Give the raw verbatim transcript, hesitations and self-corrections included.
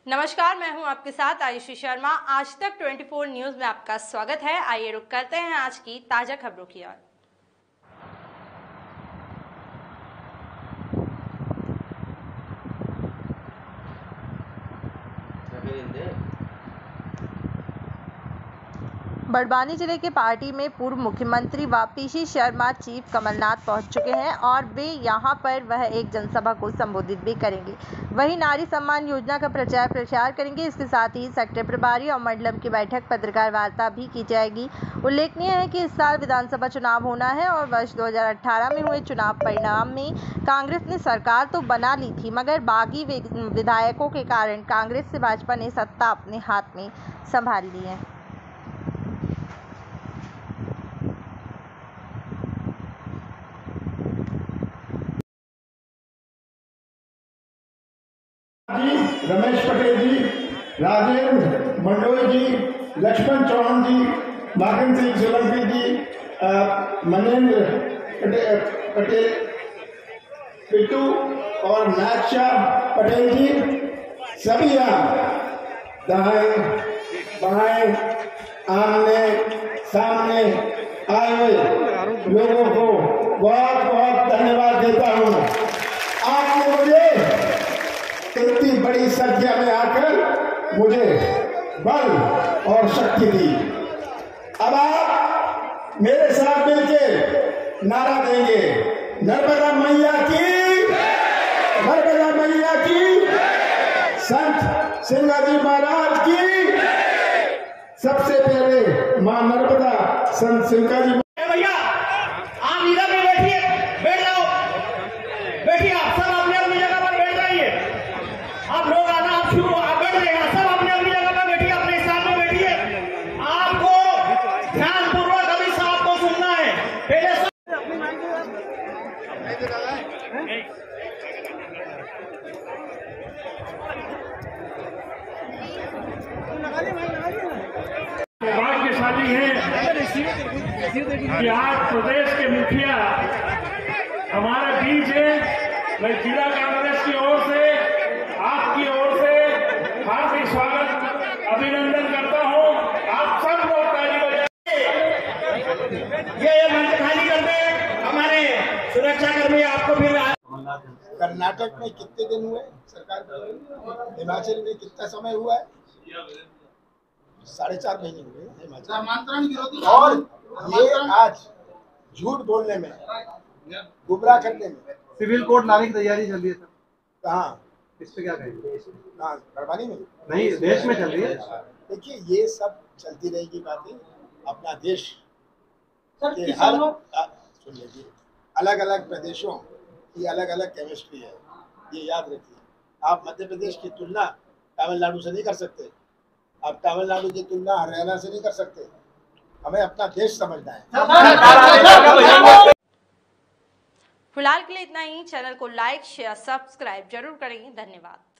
नमस्कार, मैं हूं आपके साथ आयुषी शर्मा। आज तक चौबीस न्यूज में आपका स्वागत है। आइए रुक करते हैं आज की ताजा खबरों की ओर। बड़वानी जिले के पार्टी में पूर्व मुख्यमंत्री व पीसी शर्मा चीफ कमलनाथ पहुंच चुके हैं और वे यहां पर वह एक जनसभा को संबोधित भी करेंगे। वहीं नारी सम्मान योजना का प्रचार प्रसार करेंगे। इसके साथ ही सेक्टर प्रभारी और मंडलम की बैठक पत्रकार वार्ता भी की जाएगी। उल्लेखनीय है कि इस साल विधानसभा चुनाव होना है और वर्ष दो हजार अठारह में हुए चुनाव परिणाम में कांग्रेस ने सरकार तो बना ली थी, मगर बागी विधायकों के कारण कांग्रेस से भाजपा ने सत्ता अपने हाथ में संभाल ली है। जी, रमेश पटेल जी, राजेंद्र मंडोई जी, लक्ष्मण चौहान जी, माखन सिंह सोलंकी जी, मनेंद्र पटेल, पटेल पिट्टू और नागशा पटेल जी, सभी यहाँ दाएं बाएं आमने सामने आए हुए लोगों को बहुत बहुत धन्यवाद देता हूँ। आपने मुझे इतनी बड़ी संख्या में आकर मुझे बल और शक्ति दी। अब आप मेरे साथ मिलकर नारा देंगे, नर्मदा मैया की, नर्मदा मैया की, संत सिंगाजी महाराज की। सबसे पहले मां नर्मदा संत सिंगाजी। भैया आप इधर में बैठिए, बैठ जाओ, बैठिए आप सब अपने अपनी जगह पर बैठ जाइए। आप लोग आना आप शुरू आप बैठ जाइए, सब अपने अपनी जगह पर बैठिए, अपने स्थान में बैठिए। आपको ध्यानपूर्वक अभी साहब को सुनना है। पहले सब भाग्यशाली है कि आज प्रदेश के मुखिया हमारे बीच है। मैं जिला कांग्रेस की ओर से आपकी ओर से हार्दिक स्वागत अभिनंदन करता हूं। आप सब लोग ताली बजाइए। ये मंच खाली कर दे, हमारे सुरक्षा कर्मी आपको फिर। कर्नाटक में कितने दिन हुए सरकार बदली? हिमाचल में कितना समय हुआ है? साढ़े चार महीने हुए हिमाचल। और ये आज झूठ बोलने में, गुमराह करने में। सिविल कोर्ट लाने की तैयारी चल रही है सर। कहाँ? इस पे क्या कहेंगे? कहाँ? बड़वानी में नहीं, देश में चल रही है। देखिए, ये सब चलती रहेगी बातें। अपना देश के हर सुन लीजिए, अलग अलग प्रदेशों की अलग अलग केमिस्ट्री है, ये याद रखिए। आप मध्य प्रदेश की तुलना तमिलनाडु से नहीं कर सकते, आप तमिलनाडु की तुलना हरियाणा से नहीं कर सकते। हमें अपना देश समझना है। फिलहाल के लिए इतना ही। चैनल को लाइक शेयर सब्सक्राइब जरूर करें। धन्यवाद।